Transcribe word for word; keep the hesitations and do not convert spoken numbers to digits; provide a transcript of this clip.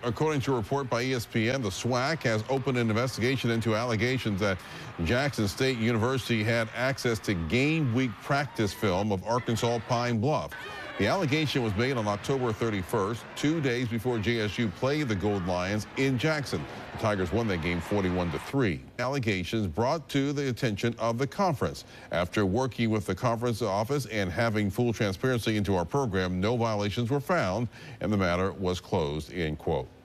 According to a report by E S P N, the SWAC has opened an investigation into allegations that Jackson State University had access to game week practice film of Arkansas Pine Bluff. The allegation was made on October thirty-first, two days before J S U played the Gold Lions in Jackson. The Tigers won that game forty-one to three. Allegations brought to the attention of the conference. After working with the conference office and having full transparency into our program, no violations were found, and the matter was closed, end quote.